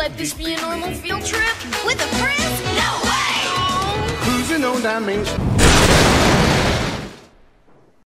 let this be a normal field trip? With a friend? No way! Cruising on down Main Street.